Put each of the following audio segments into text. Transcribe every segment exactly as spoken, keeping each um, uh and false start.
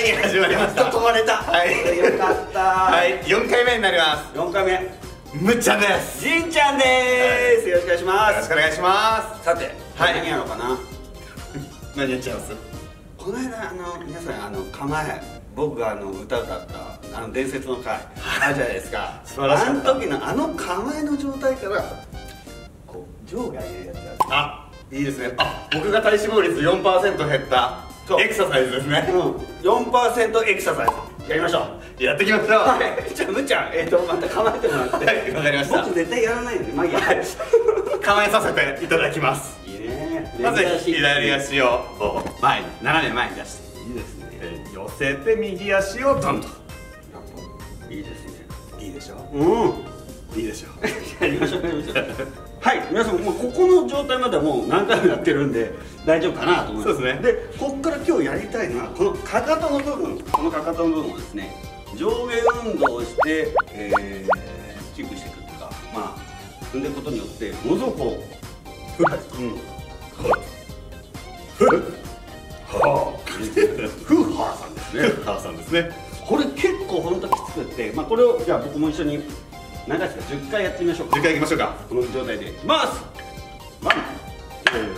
はい始まりました。 やっと止まれた。 はいよかった。 はい、よんかいめになります。 よんかいめ、 むっちゃんです。 じんちゃんです。よろしくお願いしまよろしくお願いします。さて、 はい何やろうかな。 す。何やっちゃいます？ この間、あの皆さん、あの構え、僕があの歌歌ったあの伝説の回あるじゃないですか。 素晴らしかった。 あの時のあの構えの状態からこう場外入れるやつやる。 あ、いいですね。あ、僕が体脂肪率 よんパーセント 減ったエクササイズですね。 うん、よんパーセント エクササイズやりましょう。 やっていきましょう。 はい、じゃあむっちゃん、えっとまた構えてもらって。 はい、わかりました。 僕絶対やらないので、まあいいや。 構えさせていただきます。 いいね。 まず左足を前に斜め前に出して、 いいですね。 寄せて右足をドンと。 いいですね。 いいでしょうん。 う。いいでしょう。 やりましょう、やりましょう。はい、皆さん、もうここの状態まではもう何回もやってるんで大丈夫かなと思います。 そうですね。 で、ここから今日やりたいのはこのかかとの部分、このかかとの部分をですね、上下運動をして、えー、キープしていくというか、まあ踏んでいくことによってものすごくこうふっ、うん、ふっ、はあ、ふっはーさんですね。 ハーさんですね。 これ結構本当きつくって、まあこれをじゃあ僕も一緒に長いですかじゅっかいやってみましょうか。 じゅっかいいきましょうか。 この状態でいきます。ワン、ツー、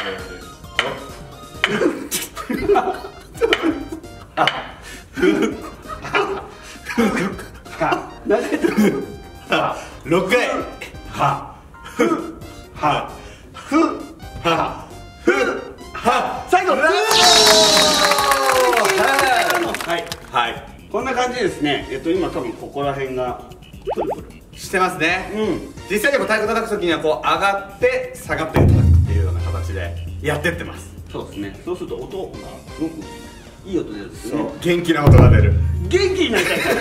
セー、あ、ふ、は、投げてる。は、 ろっかい。 は、ふ、は、ふ、は、ふ、は、最後。はい、 はい。 こんな感じでですね。えっと今多分ここら辺がプルプルしてますね。 うん。 実際にも太鼓叩くときにはこう上がって下がって叩くっていうような形でやってってます。 そうですね。そうすると音がすごくいい音出るんですね。 元気な音が出る。 元気になりたいから